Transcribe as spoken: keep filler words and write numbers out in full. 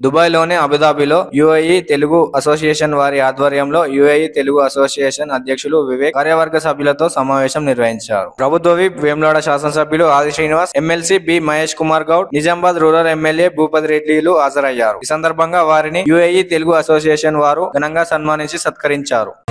Dubai లోని అబుదాబిలో UAE Telugu association వారి ఆధ్వర్యంలో యుఏఈ తెలుగు అసోసియేషన్ అధ్యక్షులు వివేక్ కార్యవర్గ సభ్యులతో సమావేశం నిర్వహించారు. ప్రభుత్వ విప్ వేములవాడ శాసనసభ్యులు Aadi Srinivas, MLC B Mahesh Kumar Goud, Nizamabad rural MLA Bhupathi రెడ్డిలు హాజరయ్యారు. ఈ సందర్భంగా వారిని యుఏఈ తెలుగు అసోసియేషన్ వారు ఘనంగా సన్మానించి సత్కరించారు.